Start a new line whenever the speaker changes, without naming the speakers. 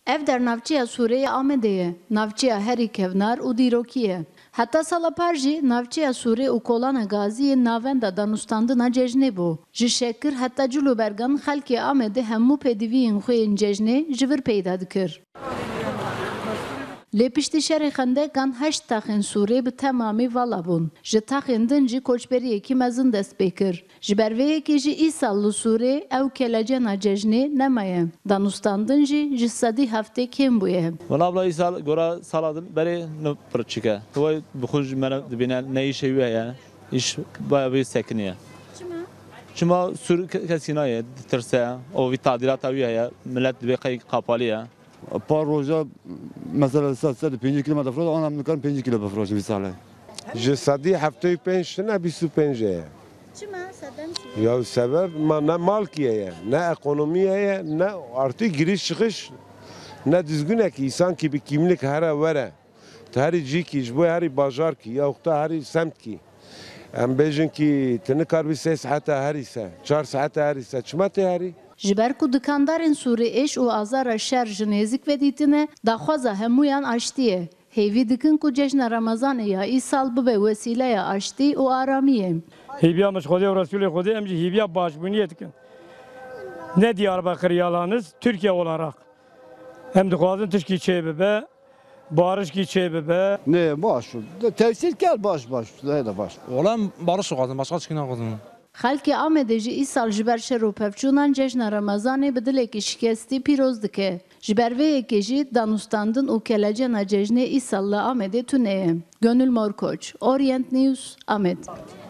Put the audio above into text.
Ev der navçeya Suriye Amedê ye, navçeya herî kevnar û dîrokî ye. Heta sala par jî navçeya Sûrê û kolana Gaziyê navenda danûstandina cejnê bû. Ji şekir heta cilûbergan xelkê Amedê hemû pêdiviyên xwe yên cejnê ji vir peyda dikir. Lê piştî şerê xendekan heşt taxên Sûrê bi temamî vala bûn. Ji taxên din jî koçberiyekî mezin dest pê kir. Ji ber vê yekê jî îsal li Sûrê ew kelecena cejnê nemaye. Danûstandin jî ji sedî heftê kêm bûye.
Valla îsal gora sala din berê pirçike. Wê bixwe ji me dibîne ne îşê wê heye. İş baya wê sekiniye. Çima Sûr kesî naye tirse o vî tadîlata wî heye. Millet dibê qey qapaliye.
Par roja mesela 5 kilometre froş, anam dikar 5 kilo befroş bir sale.
Ji sedî hefteyê pênc ne 25 ye.
Çima sedem
Ya sebep ne malkiye ye, ne ekonomiye ye, ne artık giriş çıkış, ne düzgünekî insan ki bir kimlik here vere. Herî cîkî ji bo herî bajar kî ya da herî semt kî. Em bêjin ki tu nikar bir 3 saeta herî se, 4 saeta herî se. Çima tê herî?
Ji ber ku dikandarên Sûrê êş û azara şer ji nêzik vedîtine, daxwaza hemûyan aştî ye. Hêvî dikin ku cejna Ramazanê ya îsal bibe wesîleya aştî û aramiyê.
Hîbiya Mişxwedê û Resûlê Xwedê em jî hîbiya başbûniyê dikin. Ne Diyarbakır yalanız, Türkiye olarak. Em dixwazin tişkî çê bibe, barişkî çê bibe.
Ne baş, tevsil ker baş, ne de baş.
Olan barış okudum, başka çıkın okudum.
Xelkê Amedê jî îsal ji ber şer û pevçûnan cejna Ramazanê bi dilekî şikestî pîroz dike. Ji ber vê yekê jî danûstandin û kelecena cejnê îsal li Amedê tune ye. Gönül Morkoç, Orient News, Amed.